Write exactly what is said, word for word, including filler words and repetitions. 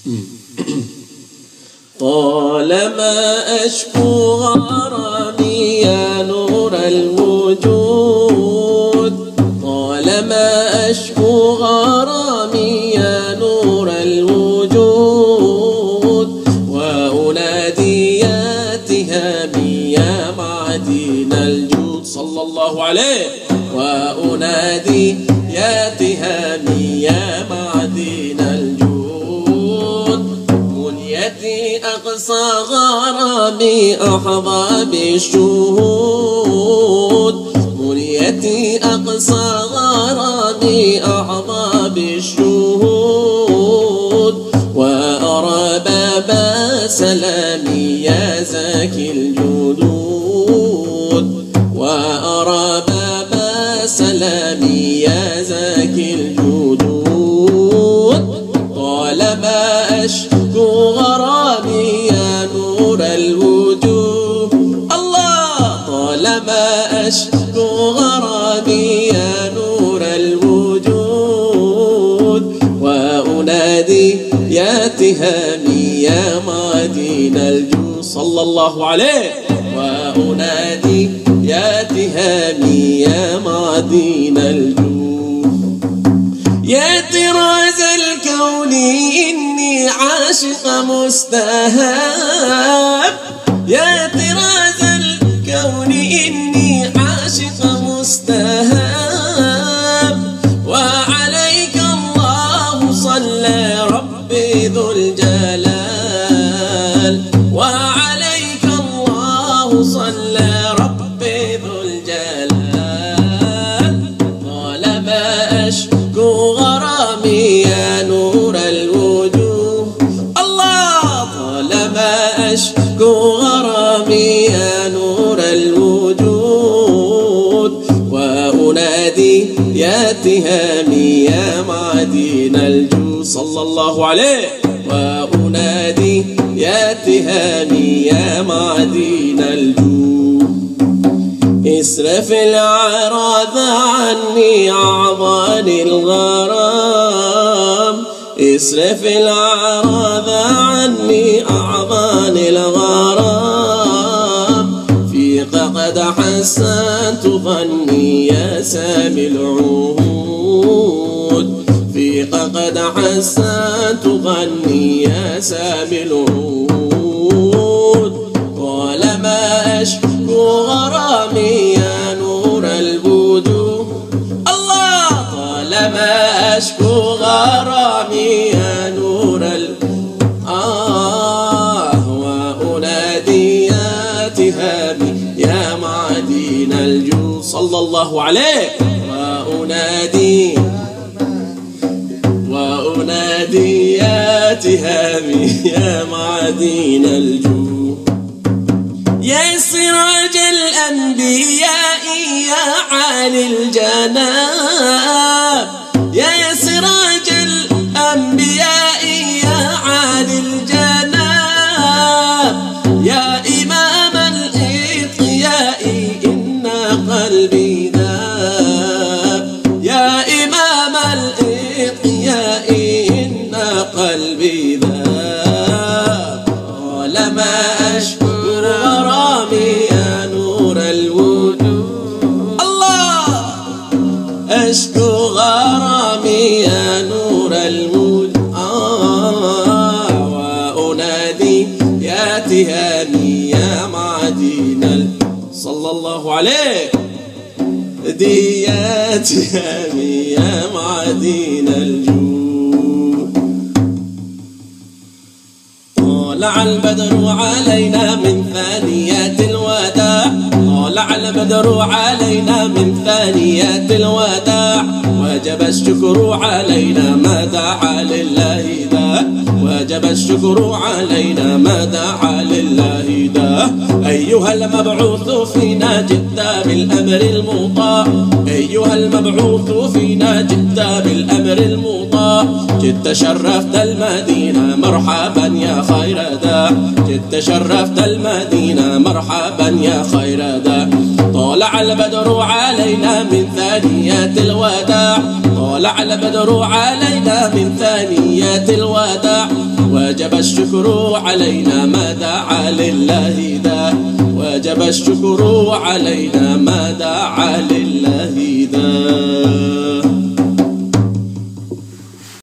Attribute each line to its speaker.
Speaker 1: طالما أشكو غرامي يا نور الوجود، طالما أشكو غرامي يا نور الوجود، وأنادي يا تهامي يا معدن الجود صلى الله عليه، وأنادي يا تهامي يا معدن الجود، منيتي أقصى غرامي أحظى بالشهود، منيتي أقصى غرامي أحظى بالشهود، وأرى باب سلامي يا زاكي الجدود، وأرى باب سلامي يا زاكي الجدود، طالما أشكو غرامي يا نور الوجود، الله طالما أشكو غرامي يا نور الوجود، وأنادي يا تهامي يا معدن الجود صلى الله عليه، وأنادي يا تهامي يا معدن الجود، يا طراز الكون إني عاشق مستهاب، يا طراز الكون إني عاشق مستهاب، وعليك الله صلى ربي ذو الجلال، وعليك الله صلى ربي ذو الجلال، طالما أشكو غرامي يا نور الوجود، الله طالما أشكو غرامي يا نور الوجود، وأنادي يا تهامي يا معدن الجود صلى الله عليه، وأنادي يا تهامي يا معدن الجود، اسرف العراض عني أعظان الغرام، اسرف العراض عني أعظان الغرام، فيك قد حسنت ظني يا سامي العهود، فيك قد حسنت ظني يا سامي العهود، طالما أشكو غرامي يا نور الوجود، الله طالما أشكو غرامي يا نور الوجود، آه وأنادي يا تهامي يا معدن الجود صلى الله عليه، وأنادي وأنادي يا تهامي يا معدن الجود، يا سراج الأنبياء يا عالي الجناب، يا سراج الأنبياء يا عالي الجناب، يا إمام الإتقياء إن قلبي ذاب، يا إمام الإتقياء إن قلبي ذاب، طالما أشكو غرامي يا نور الوجود، الله أشكو غرامي يا نور الوجود، آه وأنادي يا تهامي يا معدن صلى الله عليه، دي يا تهامي يا معدن الجود، طلع البدر علينا من ثانيات الوداع، طلع البدر علينا من ثانيات الوداع، وجب الشكر علينا ما دعا لله ده، وجب الشكر علينا ما دعا لله ده، أيها المبعوث فينا جئت بالأمر المطاع، أيها المبعوث فينا جئت بالأمر المطاع، جئت شرفت المدينة مرحبا يا خير دا، جئت شرفت المدينة مرحبا يا خير دا، طلع البدر علينا من ثانيات الوداع، طلع البدر علينا من ثانيات الوداع، وجب الشكر علينا ما دعا لله ذا، وجب الشكر علينا ما دعا لله ذا.